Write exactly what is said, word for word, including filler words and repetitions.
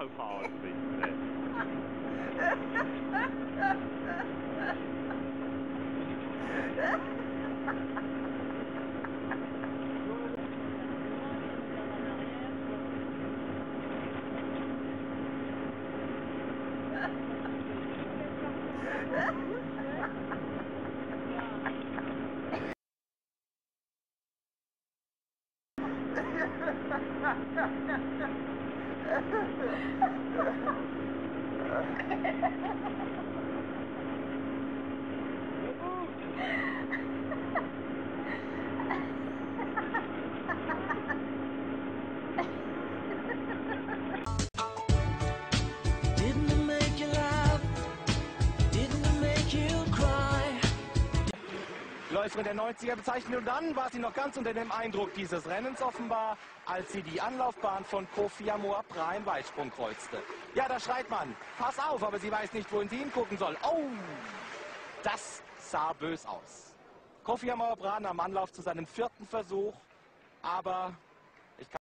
Vorsicht, ne? Läuferin der neunziger bezeichnet, und dann war sie noch ganz unter dem Eindruck dieses Rennens offenbar, als sie die Anlaufbahn von Kofi Amour-Bra im Weitsprung kreuzte. Ja, da schreit man, pass auf, aber sie weiß nicht, wohin sie hingucken soll. Oh, das sah bös aus. Kofi Amour-Bra nahm Anlauf zu seinem vierten Versuch, aber